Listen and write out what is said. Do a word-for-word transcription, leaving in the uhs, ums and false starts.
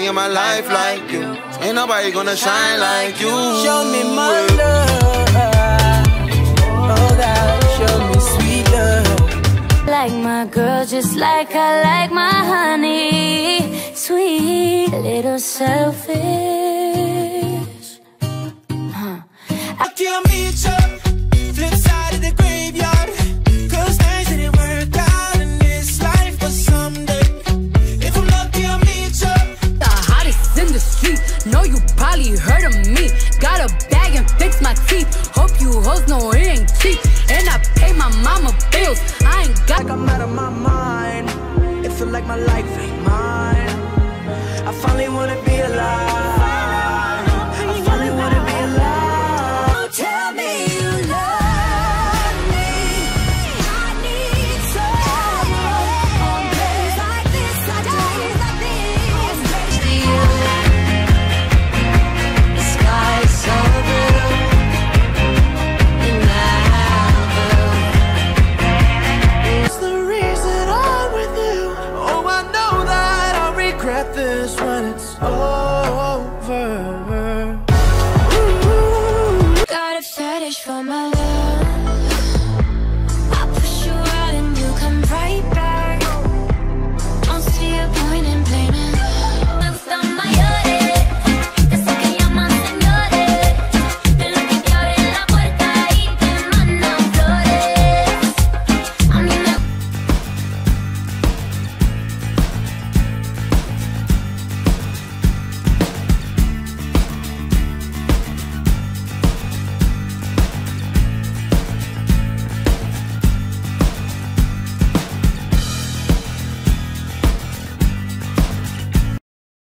in my life like you. Ain't nobody gonna shine like you. Show me my love, oh God, show me sweet love. Like my girl, just like I like my honey. Sweet, a little selfish. Huh. I can't meet you, flip side of the graveyard. Cause things didn't work out in this life, but someday, if I'm lucky, I'll meet you. The hottest in the street, know you probably heard of me. Got a bag and fix my teeth. Hope you hoes know it ain't cheap. And I pay my mama bills. I ain't got like I'm out of my mind. It feel like my life ain't mine. I finally wanna be alive. I finally wanna be alive. Tell me you love me. I need someone on days like this. I days like this. To you, the sky is so blue, and Malibu. It's the reason I'm with you. Oh, I know that I'll regret this when it's over.